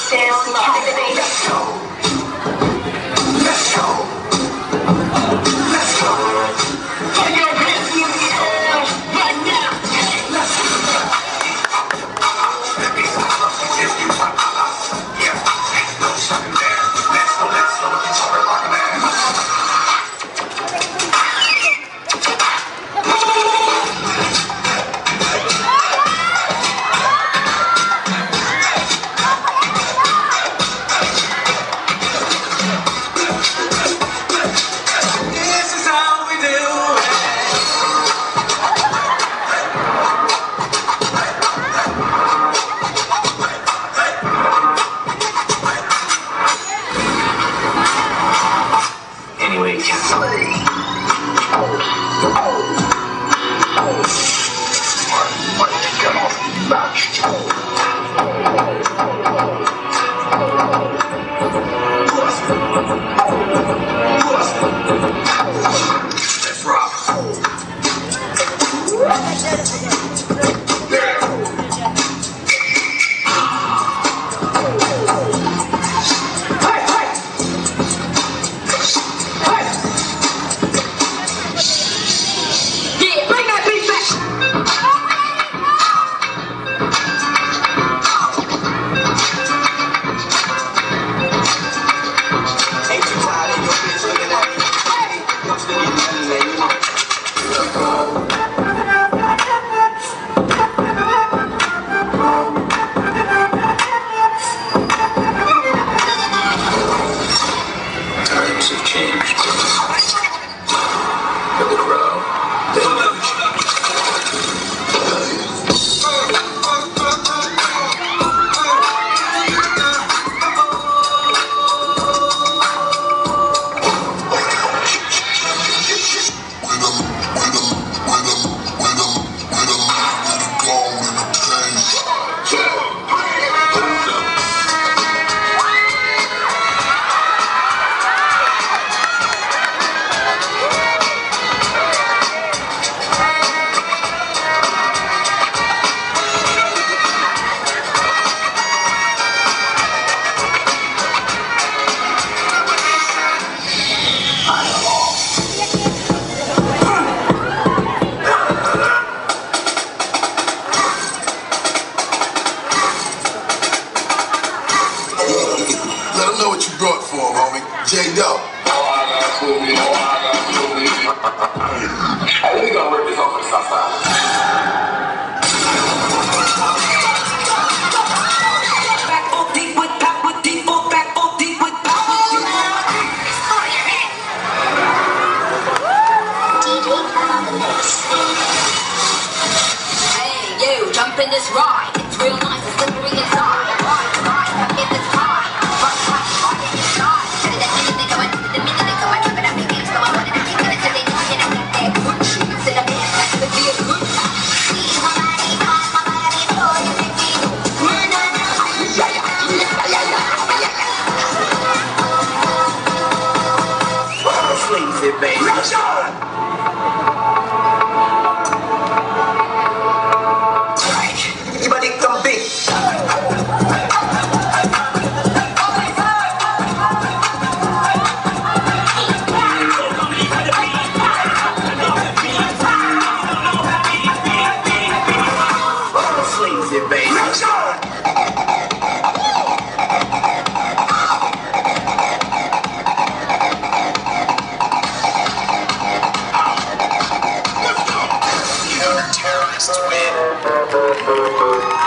Jump in this ride, it's real nice, it's slippery inside. Ride, in this high. Right in the sky. And the minute they come, the minute they come, I keep it up, it so I wanted to keep it until they know that I got that good shit. Instead of being back to be a good time. See my body, oh, you make me go. Sleazy, baby. Terrorist win.